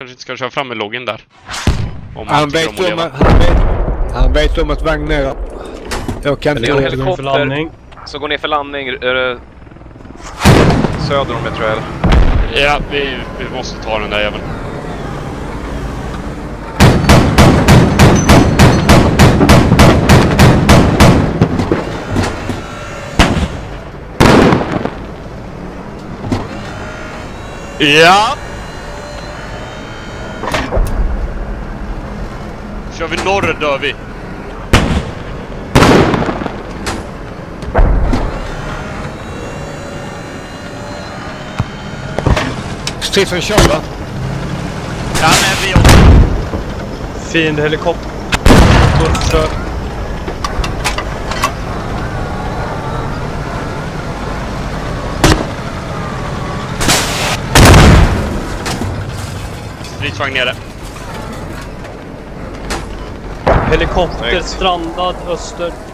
Kanske inte ska köra fram med loggen där. Han vet om att vagnen är. Jag kan inte gå göra helikopter för landning. Så går ner för landning söder om det, tror jag. Ja, vi måste ta den där även. Ja! Kör vi norr dör vi. Stridsvagn kör, va? Ja, men vi också. Fin helikopter. Kör. Stridsvagn nere. Helikopter strandad öster.